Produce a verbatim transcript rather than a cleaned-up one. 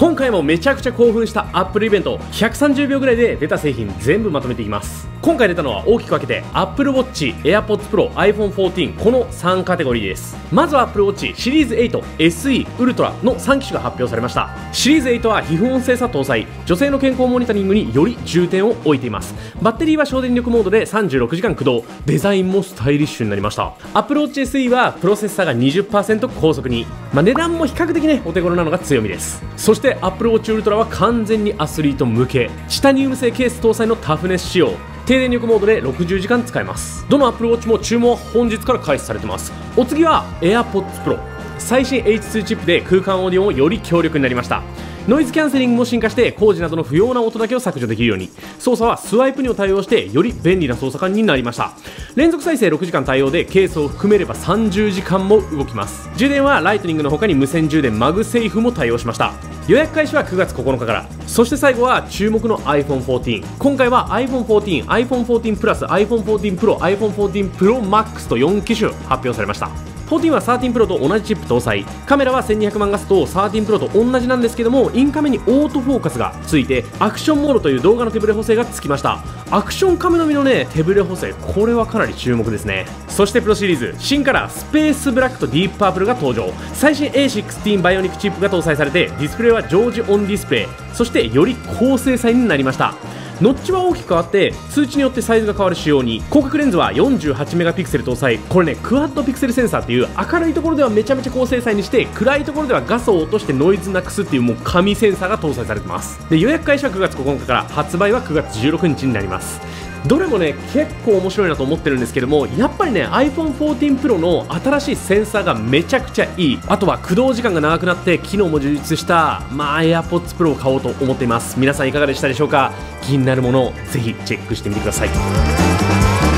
今回もめちゃくちゃ興奮したアップルイベント、ひゃくさんじゅうびょうぐらいで出た製品全部まとめていきます。今回出たのは大きく分けて Apple Watch、AirPods Pro、アイフォンフォーティーン このさんカテゴリーです。まずは Apple Watch シリーズエイト、エスイー、ウルトラのさん機種が発表されました。シリーズエイトは皮膚音精査搭載、女性の健康モニタリングにより重点を置いています。バッテリーは省電力モードでさんじゅうろくじかん駆動、デザインもスタイリッシュになりました。 Apple Watch エスイー はプロセッサーが にじゅっパーセント 高速に、まあ、値段も比較的ねお手頃なのが強みです。そして Apple Watch Ultra は完全にアスリート向け、チタニウム製ケース搭載のタフネス仕様、低電力モードでろくじゅうじかん使えます。どの Apple Watch も注文は本日から開始されてます。お次は AirPods Pro、 最新 エイチツー チップで空間オーディオもより強力になりました。ノイズキャンセリングも進化して工事などの不要な音だけを削除できるように、操作はスワイプにも対応してより便利な操作感になりました。連続再生ろくじかん対応でケースを含めればさんじゅうじかんも動きます。充電はライトニングの他に無線充電、マグセーフも対応しました。予約開始はくがつここのかから。そして最後は注目の アイフォンフォーティーン。今回は アイフォンフォーティーン、アイフォンフォーティーン プラス、アイフォンフォーティーン プロ、アイフォンフォーティーン プロマックスとよん機種発表されました。フォーティーンはサーティーンプロと同じチップ搭載、カメラはせんにひゃくまん画素とサーティーンプロと同じなんですけども、インカメにオートフォーカスがついて、アクションモードという動画の手ブレ補正がつきました。アクションカメのみのね手ブレ補正、これはかなり注目ですね。そしてプロシリーズ新カラースペースブラックとディープパープルが登場。最新 エーシックスティーン バイオニックチップが搭載されて、ディスプレイは常時オンディスプレイ、そしてより高精細になりました。ノッチは大きく変わって数値によってサイズが変わる仕様に、広角レンズは よんじゅうはちメガピクセル搭載。これねクワッドピクセルセンサーっていう、明るいところではめちゃめちゃ高精細にして、暗いところでは画素を落としてノイズなくすっていう、もう神センサーが搭載されてます。で予約開始はくがつここのかから、発売はくがつじゅうろくにちになります。どれもね結構面白いなと思ってるんですけども、やっぱりね アイフォンフォーティーン プロの新しいセンサーがめちゃくちゃいい。あとは駆動時間が長くなって機能も充実したまあ AirPods Pro を買おうと思っています。皆さんいかがでしたでしょうか。気になるものをぜひチェックしてみてください。